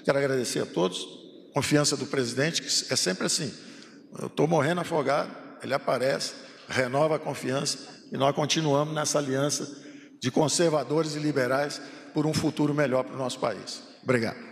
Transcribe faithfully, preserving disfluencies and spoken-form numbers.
Quero agradecer a todos, confiança do presidente, que é sempre assim, eu estou morrendo afogado, ele aparece, renova a confiança e nós continuamos nessa aliança de conservadores e liberais por um futuro melhor para o nosso país. Obrigado.